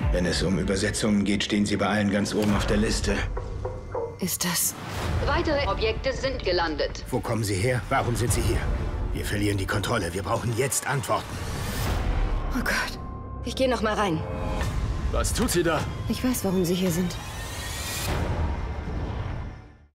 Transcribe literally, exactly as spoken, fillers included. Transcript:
Wenn es um Übersetzungen geht, stehen Sie bei allen ganz oben auf der Liste. Ist das... Weitere Objekte sind gelandet. Wo kommen Sie her? Warum sind Sie hier? Wir verlieren die Kontrolle. Wir brauchen jetzt Antworten. Oh Gott. Ich gehe noch mal rein. Was tut sie da? Ich weiß, warum Sie hier sind.